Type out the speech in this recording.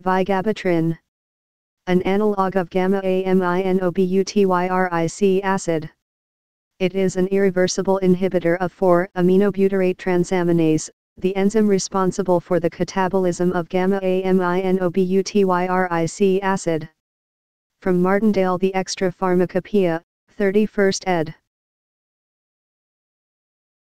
Vigabatrin. An analog of gamma-aminobutyric acid. It is an irreversible inhibitor of 4-aminobutyrate transaminase, the enzyme responsible for the catabolism of gamma-aminobutyric acid. From Martindale, The Extra Pharmacopoeia, 31st ed.